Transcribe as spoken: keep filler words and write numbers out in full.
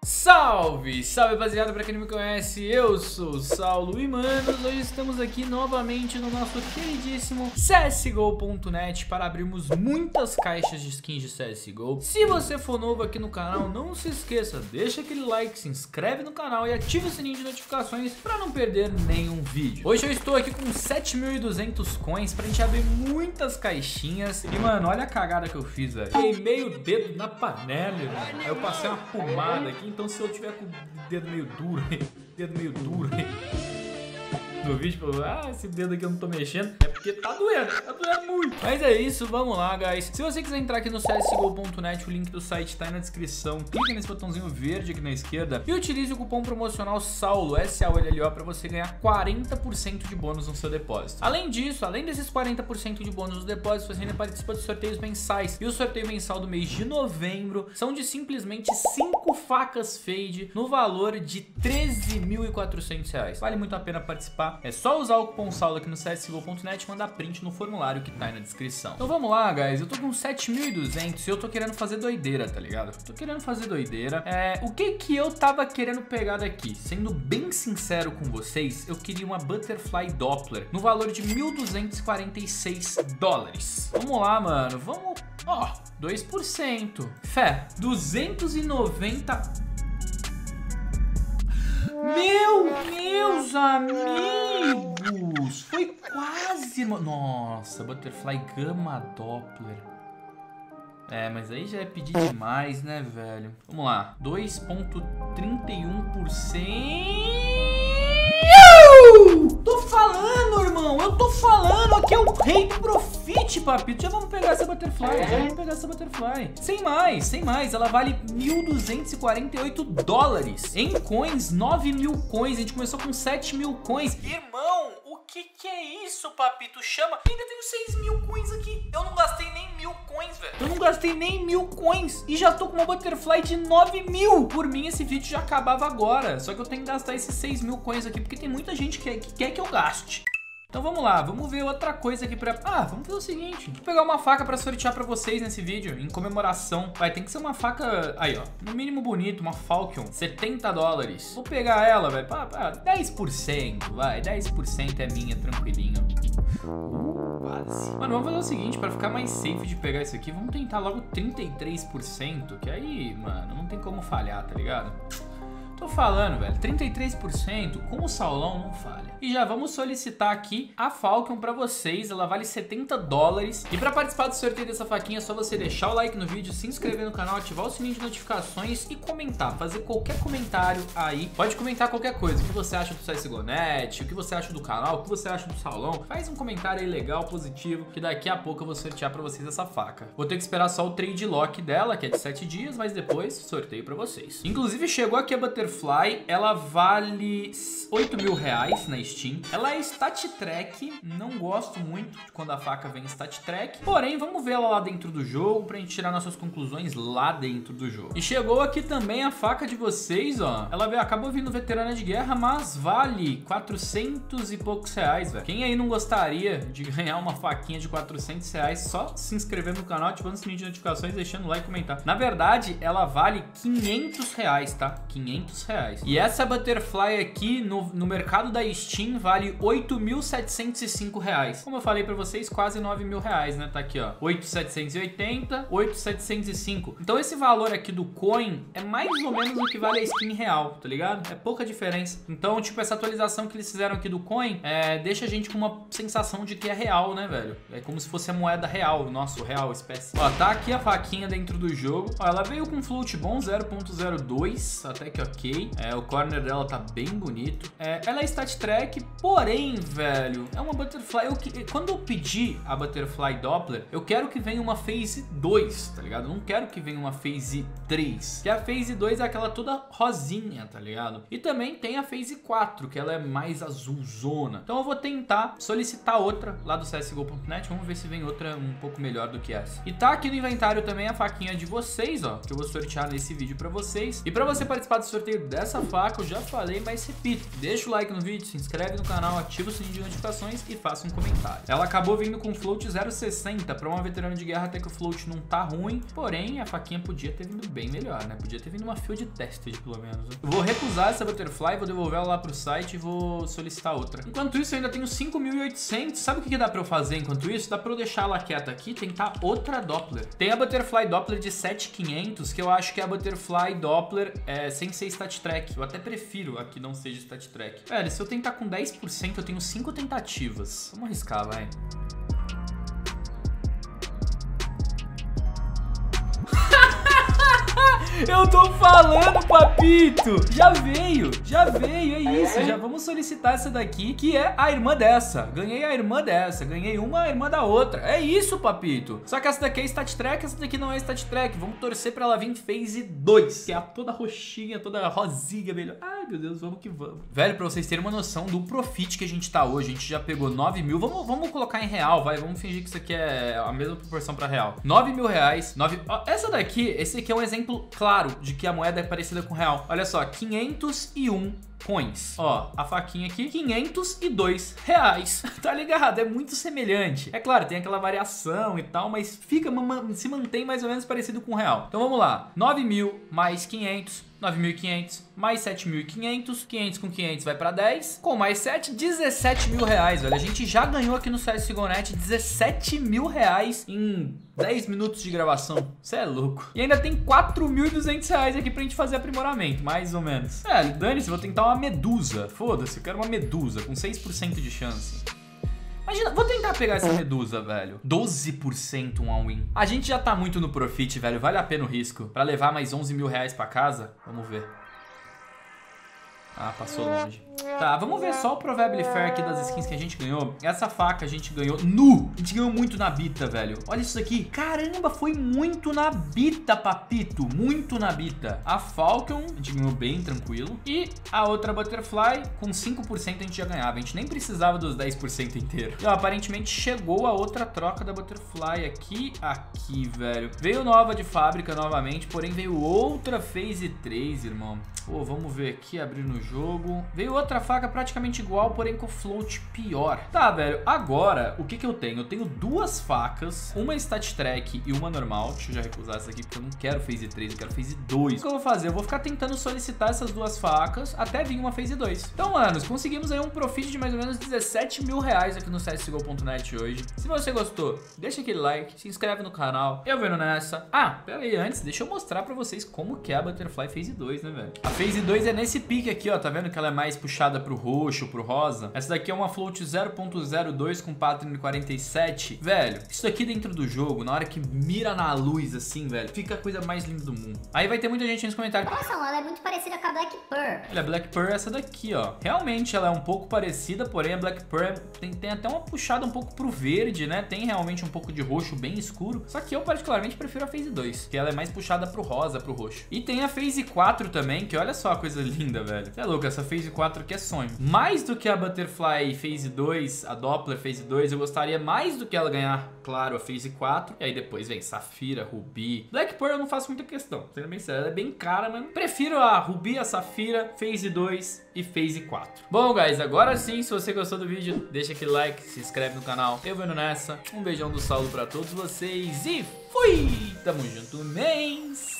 Salve, salve rapaziada, pra quem não me conhece, eu sou o Saulo e manos, hoje estamos aqui novamente no nosso queridíssimo C S G O ponto net para abrirmos muitas caixas de skins de C S G O. Se você for novo aqui no canal, não se esqueça, deixa aquele like, se inscreve no canal e ativa o sininho de notificações para não perder nenhum vídeo. Hoje eu estou aqui com sete mil e duzentos coins pra gente abrir muitas caixinhas. E mano, olha a cagada que eu fiz, velho. Queimei o dedo na panela, mano. Aí eu passei uma pomada aqui. Então se eu tiver com o dedo meio duro, dedo meio duro no vídeo, ah, esse dedo aqui eu não tô mexendo, é porque tá doendo, tá doendo muito. Mas é isso, vamos lá, guys. Se você quiser entrar aqui no C S G O ponto net, o link do site tá aí na descrição. Clique nesse botãozinho verde aqui na esquerda e utilize o cupom promocional SAULO, S A U L L O, pra você ganhar quarenta por cento de bônus no seu depósito. Além disso, além desses quarenta por cento de bônus no depósito, você ainda participa de sorteios mensais. E o sorteio mensal do mês de novembro são de simplesmente cinco facas fade no valor de treze mil e quatrocentos reais. Vale muito a pena participar. É só usar o cupom SAULO aqui no C S G O ponto net e mandar print no formulário que tá aí na descrição. Então vamos lá, guys. Eu tô com sete mil e duzentos e eu tô querendo fazer doideira, tá ligado? Tô querendo fazer doideira. É, o que que eu tava querendo pegar daqui? Sendo bem sincero com vocês, eu queria uma Butterfly Doppler no valor de mil duzentos e quarenta e seis dólares. Vamos lá, mano. Vamos... Ó, dois por cento. Fé, duzentos e noventa... Meu, meus amigos, foi quase, irmão. Nossa, Butterfly Gamma Doppler. É, mas aí já é pedir demais, né, velho? Vamos lá, dois vírgula trinta e um por cento. Tô falando, irmão, eu tô falando. Aqui é o rei do profit, papito. Já vamos pegar essa Butterfly, já vamos pegar essa Butterfly. Sem mais, sem mais, ela vale mil duzentos e quarenta e oito dólares. Em coins, nove mil coins. A gente começou com sete mil coins. Irmão, o que que é isso, papito? Chama. Ainda tenho seis mil coins aqui. Eu não gastei nem mil coins, velho. Eu não gastei nem mil coins. E já tô com uma Butterfly de nove mil. Por mim, esse vídeo já acabava agora. Só que eu tenho que gastar esses seis mil coins aqui, porque tem muita gente que, que quer que eu gaste. Então vamos lá, vamos ver outra coisa aqui pra... Ah, vamos fazer o seguinte. Vou pegar uma faca pra sortear pra vocês nesse vídeo, em comemoração. Vai, tem que ser uma faca... Aí, ó, no mínimo bonito, uma Falcon, setenta dólares. Vou pegar ela, velho, dez por cento, vai, dez por cento é minha, tranquilinho. Uh, quase. Mano, vamos fazer o seguinte, pra ficar mais safe de pegar isso aqui, vamos tentar logo trinta e três por cento, que aí, mano, não tem como falhar, tá ligado? Tô falando, velho, trinta e três por cento com o Saulão não falha. E já vamos solicitar aqui a Falcon pra vocês, ela vale setenta dólares. E pra participar do sorteio dessa faquinha é só você deixar o like no vídeo, se inscrever no canal, ativar o sininho de notificações e comentar, fazer qualquer comentário aí. Pode comentar qualquer coisa, o que você acha do C S G O ponto net, o que você acha do canal, o que você acha do Saulão. Faz um comentário aí legal, positivo, que daqui a pouco eu vou sortear pra vocês essa faca. Vou ter que esperar só o trade lock dela, que é de sete dias, mas depois sorteio pra vocês. Inclusive chegou aqui a Butterfly. Ela vale oito mil reais na Steam. Ela é stat track. Não gosto muito de quando a faca vem stat track. Porém, vamos ver ela lá dentro do jogo pra gente tirar nossas conclusões lá dentro do jogo. E chegou aqui também a faca de vocês, ó. Ela veio, acabou vindo veterana de guerra, mas vale quatrocentos e poucos reais, velho. Quem aí não gostaria de ganhar uma faquinha de quatrocentos reais? Só se inscrever no canal, ativando o sininho de notificações, deixando o like e comentar. Na verdade, ela vale quinhentos reais, tá? quinhentos reais. E essa Butterfly aqui no, no mercado da Steam vale oito mil setecentos e cinco reais. Como eu falei pra vocês, quase nove mil reais, né? Tá aqui, ó. oito mil setecentos e oitenta, oito mil setecentos e cinco. Então esse valor aqui do coin é mais ou menos o que vale a skin real, tá ligado? É pouca diferença. Então, tipo, essa atualização que eles fizeram aqui do coin é, deixa a gente com uma sensação de que é real, né, velho? É como se fosse a moeda real, o nosso real espécie. Ó, tá aqui a faquinha dentro do jogo. Ó, ela veio com float bom, zero ponto zero dois, até que ok. É, o corner dela tá bem bonito. É, ela é stat track, porém, velho, é uma Butterfly. Eu, quando eu pedi a Butterfly Doppler, eu quero que venha uma Phase dois, tá ligado? Eu não quero que venha uma Phase três. Que a Phase dois é aquela toda rosinha, tá ligado? E também tem a Phase quatro, que ela é mais azulzona. Então eu vou tentar solicitar outra lá do C S G O ponto net. Vamos ver se vem outra um pouco melhor do que essa. E tá aqui no inventário também a faquinha de vocês, ó, que eu vou sortear nesse vídeo pra vocês. E pra você participar do sorteio falei, dessa faca eu já falei, mas repito. Deixa o like no vídeo, se inscreve no canal, ativa o sininho de notificações e faça um comentário. Ela acabou vindo com float zero vírgula sessenta. Pra uma veterana de guerra até que o float não tá ruim, porém a faquinha podia ter vindo bem melhor, né? Podia ter vindo uma field tested, pelo menos. Eu vou recusar essa butterfly, vou devolver ela lá pro site e vou solicitar outra. Enquanto isso, eu ainda tenho cinco mil e oitocentos. Sabe o que, que dá pra eu fazer enquanto isso? Dá pra eu deixar ela quieta aqui e tentar outra Doppler. Tem a butterfly Doppler de sete mil e quinhentos, que eu acho que é a butterfly Doppler é, sem ser stat track. Eu até prefiro a que não seja stat track. Velho, se eu tentar com dez por cento, eu tenho cinco tentativas. Vamos arriscar, vai. Eu tô falando, papito! Já veio, já veio, é isso. Já vamos solicitar essa daqui, que é a irmã dessa. Ganhei a irmã dessa, ganhei uma a irmã da outra. É isso, papito. Só que essa daqui é stat track, essa daqui não é stat track. Vamos torcer pra ela vir em phase dois, que é a toda roxinha, toda rosinha, velho. Ai, meu Deus, vamos que vamos. Velho, pra vocês terem uma noção do profit que a gente tá hoje, a gente já pegou nove mil. Vamos, vamos colocar em real, vai. Vamos fingir que isso aqui é a mesma proporção pra real. nove mil reais. nove... Ó, essa daqui, esse aqui é um exemplo claro de que a moeda é parecida com real. Olha só, quinhentos e um coins. Ó, a faquinha aqui, quinhentos e dois reais. Tá ligado? É muito semelhante. É claro, tem aquela variação e tal, mas fica, se mantém mais ou menos parecido com real. Então vamos lá. nove mil mais quinhentos. nove mil e quinhentos mais sete mil e quinhentos, quinhentos com quinhentos vai pra dez, com mais sete, dezessete mil reais, velho. A gente já ganhou aqui no C S G O Net dezessete mil reais em dez minutos de gravação. Você é louco. E ainda tem quatro mil e duzentos reais aqui pra gente fazer aprimoramento, mais ou menos. É, dane-se, vou tentar uma medusa. Foda-se, eu quero uma medusa com seis por cento de chance. Imagina, vou tentar pegar essa medusa, velho. doze por cento um all-in. A gente já tá muito no profit, velho. Vale a pena o risco. Pra levar mais onze mil reais pra casa? Vamos ver. Ah, passou longe. Tá, vamos ver só o Probably Fair aqui das skins que a gente ganhou. Essa faca a gente ganhou nu. A gente ganhou muito na bita, velho. Olha isso aqui. Caramba, foi muito na bita, papito. Muito na bita. A Falcon, a gente ganhou bem tranquilo. E a outra Butterfly, com cinco por cento a gente já ganhava. A gente nem precisava dos dez por cento inteiro. E ó, aparentemente chegou a outra troca da Butterfly aqui. Aqui, velho. Veio nova de fábrica novamente, porém veio outra phase três, irmão. Pô, vamos ver aqui, abrir no jogo. Veio outra faca praticamente igual, porém com float pior. Tá, velho, agora, o que que eu tenho? Eu tenho duas facas, uma stat track e uma normal. Deixa eu já recusar essa aqui, porque eu não quero phase três, eu quero phase dois. O que eu vou fazer? Eu vou ficar tentando solicitar essas duas facas até vir uma phase dois. Então, manos, conseguimos aí um profit de mais ou menos dezessete mil reais aqui no C S G O ponto net hoje. Se você gostou, deixa aquele like, se inscreve no canal. Eu vendo nessa. Ah, pera aí, antes, deixa eu mostrar pra vocês como que é a Butterfly phase dois, né, velho? A phase dois é nesse pique aqui, ó, tá vendo que ela é mais puxada pro roxo, pro rosa? Essa daqui é uma float zero ponto zero dois com pattern quarenta e sete. Velho, isso aqui dentro do jogo, na hora que mira na luz assim, velho, fica a coisa mais linda do mundo. Aí vai ter muita gente nos comentários. Nossa, ela é muito parecida com a Black Pearl. Olha, a Black Pearl é essa daqui, ó. Realmente ela é um pouco parecida, porém a Black Pearl tem, tem até uma puxada um pouco pro verde, né? Tem realmente um pouco de roxo bem escuro. Só que eu particularmente prefiro a phase dois, que ela é mais puxada pro rosa, pro roxo. E tem a phase quatro também, que olha só a coisa linda, velho. Você é louco, essa phase quatro aqui é sonho. Mais do que a Butterfly phase dois, a Doppler phase dois, eu gostaria mais do que ela ganhar, claro, a phase quatro. E aí depois vem Safira, Ruby. Black Pearl eu não faço muita questão, sendo bem sério, ela é bem cara, mas prefiro a Ruby, a Safira, phase dois e phase quatro. Bom, guys, agora sim, se você gostou do vídeo, deixa aquele like, se inscreve no canal. Eu vendo nessa. Um beijão do Saulo pra todos vocês e fui! Tamo junto, mens!